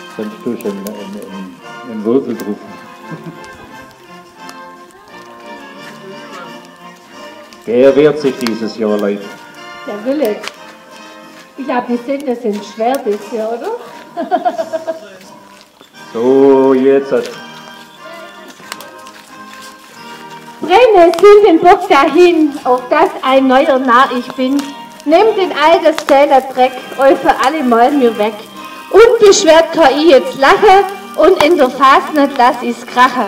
sonst tust du einen Wirbel drauf. Wer wehrt sich dieses Jahr, Leute? Der Wille. Ich habe gesehen, das sind schwer das hier, oder? So, jetzt. Brenne Sündenbock dahin, auf das ein neuer Narr ich bin. Nehmt den alten Dreck, eu für alle Mal mir weg. Unbeschwert kann ich jetzt lachen und in der Fasnet lass ich's krachen.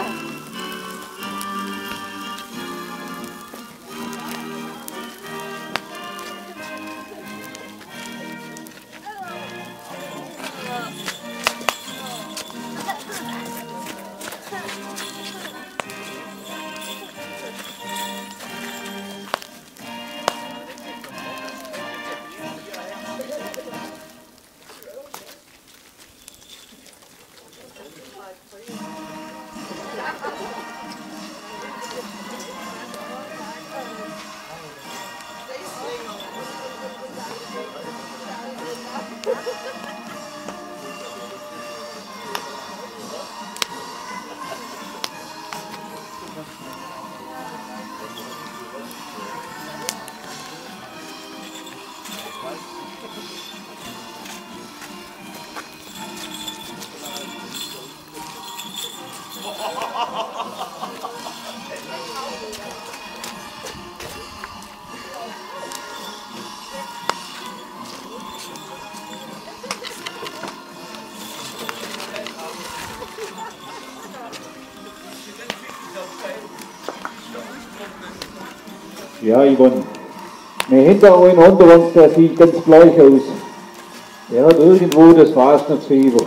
Ja, Yvonne. Hinter euch unter uns, der sieht ganz bleich aus. Der hat irgendwo das Fasnachtsfieber.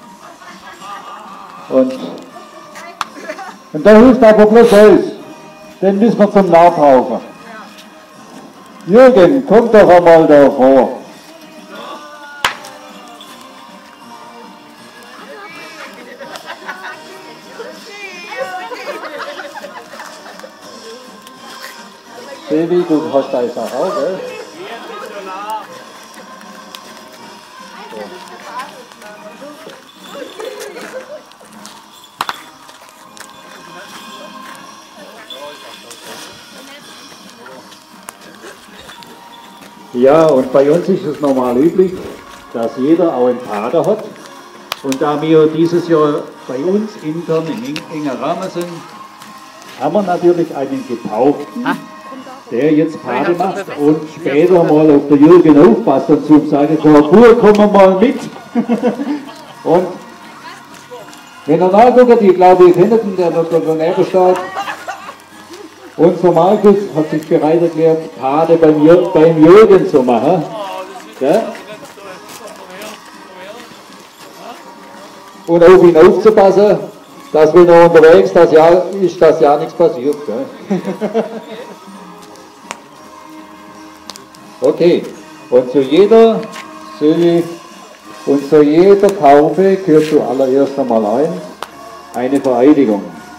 Und da hilft aber bloß alles. Den müssen wir zum Nachbrauchen. Jürgen, komm doch einmal da vor. Sevi, du hast deine Sache auch, gell? Ja, und bei uns ist es normal üblich, dass jeder auch einen Pater hat. Und da wir dieses Jahr bei uns intern in enger Rahmen sind, haben wir natürlich einen Getauften, der jetzt Pate macht und später mal auf der Jürgen aufpasst und zu sagen kann, Bur, komm mal mit. Und wenn er nachguckt, ich glaube, ihr kennt ihn, der dort daneben steht, unser Markus hat sich bereit erklärt, Pate beim Jürgen zu machen. Ja? Und auf ihn aufzupassen, dass wenn er unterwegs ist, dass ja nichts passiert. Gell? Okay, und zu jeder Taufe gehört zuallererst einmal eine Vereidigung.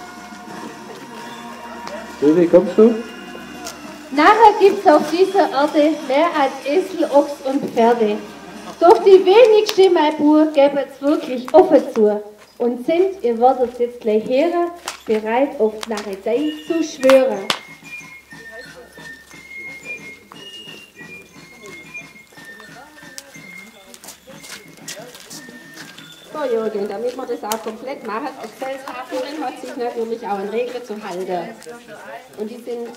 Silvi, kommst du? Nachher gibt's auf dieser Erde mehr als Esel, Ochs und Pferde. Doch die wenigsten, mein Bub, geben's wirklich offen zu. Und sind, ihr werdet jetzt gleich hören, bereit auf die Narretei zu schwören. So Jürgen, damit wir das auch komplett machen, als Felshaferin hat sich natürlich auch an Regeln zu halten. Und die sind...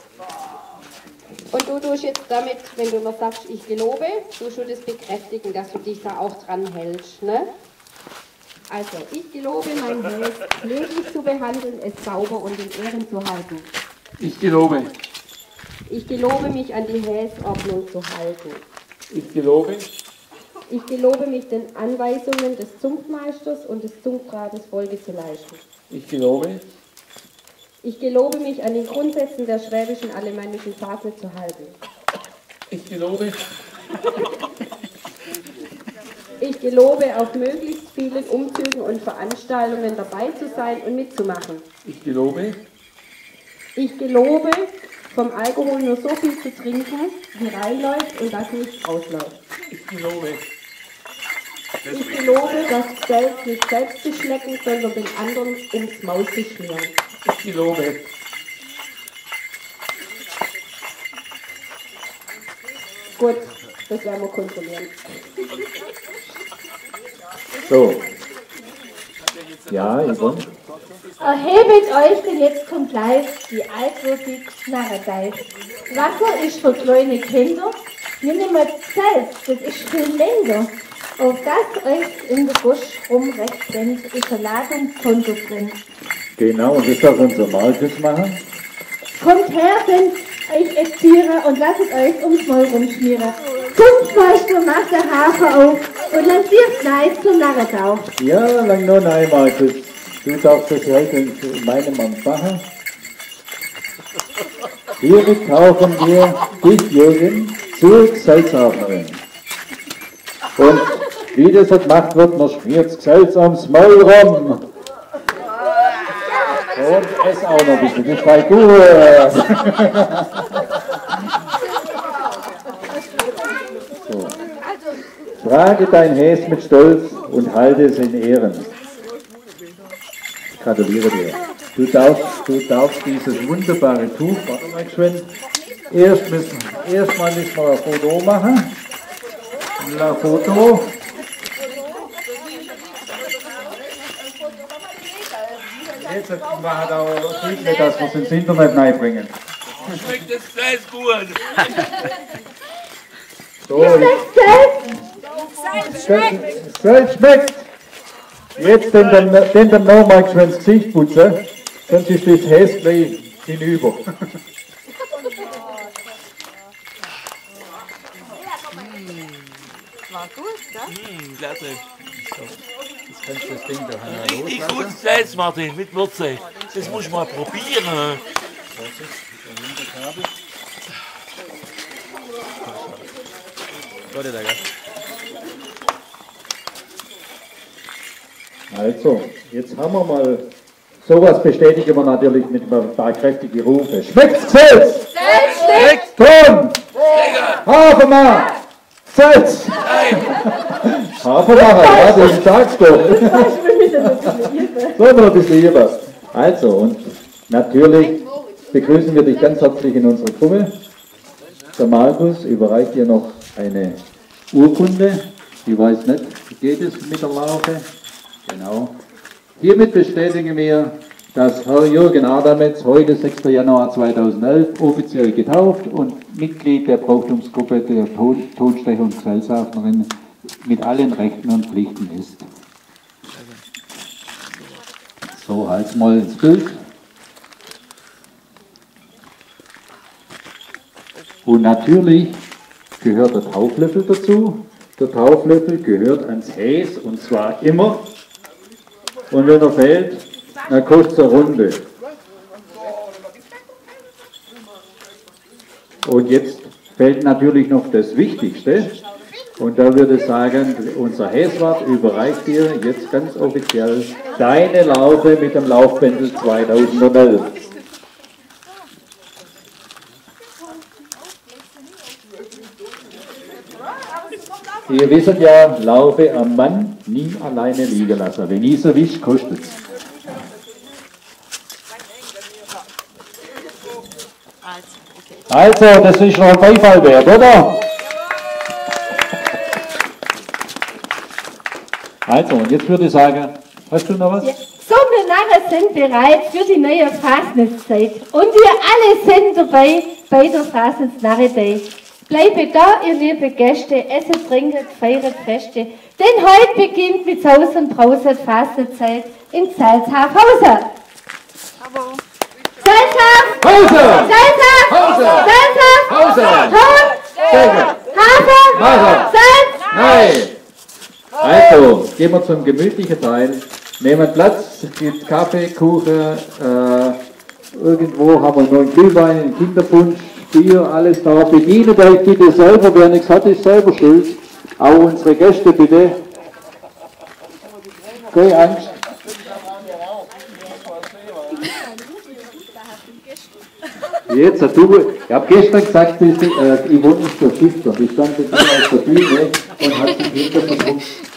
Und du tust jetzt damit, wenn du noch sagst, ich gelobe, tust du das bekräftigen, dass du dich da auch dran hältst, ne? Also, ich gelobe, mein Haus pfleglich zu behandeln, es sauber und in Ehren zu halten. Ich gelobe. Ich gelobe, mich an die Häsordnung zu halten. Ich gelobe. Ich gelobe, mich den Anweisungen des Zunftmeisters und des Zunftrates Folge zu leisten. Ich gelobe. Ich gelobe, mich an den Grundsätzen der schwäbischen alemannischen Fasnet zu halten. Ich gelobe. Ich gelobe, auf möglichst vielen Umzügen und Veranstaltungen dabei zu sein und mitzumachen. Ich gelobe. Ich gelobe, vom Alkohol nur so viel zu trinken, wie reinläuft und dass nichts rausläuft. Ich gelobe. Ich gelobe, das Zelt nicht selbst zu schlecken, sondern den anderen ums Maul zu schmieren. Ich gelobe. Gut, das werden wir kontrollieren. So. Ja, Yvonne? Erhebet euch, denn jetzt kommt gleich die altwürdige Narretei. Wasser ist für kleine Kinder, wir nehmen Zelt, das ist viel länger. Auf das euch in der Busch rumrecht brennt, ist eine Ladung Konto drin. Genau, und das darf unser Markus machen. Kommt her, denn euch Tiere und lasst euch ums Maul rumschmieren. Kunstmeister macht der Hafer auf und lanciert gleich zur Narretau. Ja, lang noch nein, Markus. Du darfst das heute in meinem Amt machen. Hiermit taufen wir dich, Jürgen, zur Geseltshaferin. Und wie das so gemacht wird, man schmiert das Geselz ums Maul rum. Und ess auch noch ein bisschen, das war gut. So. Trage dein Häs mit Stolz und halte es in Ehren. Ich gratuliere dir. Du darfst dieses wunderbare Tuch, warte mal geschwind, erstmal müssen wir ein Foto machen. Ein Foto. Jetzt machen wir auch deutlich, dass wir es ins Internet reinbringen. Schmeckt das Fleisch gut? So, Salz schmeckt! Jetzt den nochmal ins Gesicht putzen, sonst ist das Häs gleich hinüber. War gut, gell? Klasse. Jetzt kannst du das Ding da Richtig gutes Salz, Martin, mit Würze. Das muss ich mal probieren. Also, jetzt haben wir mal, sowas bestätigen wir natürlich mit ein paar kräftigen Rufe. Schmeckt's Salz? Schmeckt! Ton! Lecker! Hafermann! Salz! Hafermacher, ja, den sagst du. Sollen wir noch ein bisschen üben? Also, und natürlich begrüßen wir dich ganz herzlich in unserer Gruppe. Der Markus überreicht dir noch eine Urkunde. Ich weiß nicht, wie geht es mit der Laufe? Genau. Hiermit bestätigen wir, dass Herr Jürgen Adametz heute, 6. Januar 2011, offiziell getauft und Mitglied der Brauchtumsgruppe der Tonstecher und Geselshafnerin mit allen Rechten und Pflichten ist. So, halt's mal ins Bild. Und natürlich gehört der Tauflöffel dazu. Der Tauflöffel gehört ans Häs und zwar immer. Und wenn er fällt, dann kostet es eine Runde. Und jetzt fällt natürlich noch das Wichtigste. Und da würde ich sagen, unser Häswart überreicht dir jetzt ganz offiziell deine Laufe mit dem Laufpendel 2011. Ihr wisst ja, Laufe am Mann nie alleine liegen lassen. Wenn ich es erwischt, kostet es. Also, das ist noch ein Beifall wert, oder? Also, und jetzt würde ich sagen, hast du noch was? Ja. So, wir Narren sind bereit für die neue Fasnichtszeit. Und ihr alle sind dabei bei der Fasnachtsnarretei. Bleibe da, ihr liebe Gäste, esset, trinket, feiert Feste. Denn heute beginnt mit Saus und Brauset Fasnachtzeit in Salzhafhausen. Salzhaf! Salzhaf! Salzhaf! Ton! Hafer! Salz! Nein! Also, gehen wir zum gemütlichen Teil. Nehmen Platz, es gibt Kaffee, Kuchen, irgendwo haben wir noch einen Glühwein, einen Kinderpunsch, Bier, alles da. Bedient euch bitte selber, wer nichts hat, ist selber schuld. Auch unsere Gäste bitte. Keine Angst. Jetzt, ich habe gestern gesagt, Yvonne ist der Schüchtern. Die stand jetzt auf der Bühne und hat die Kinder versucht.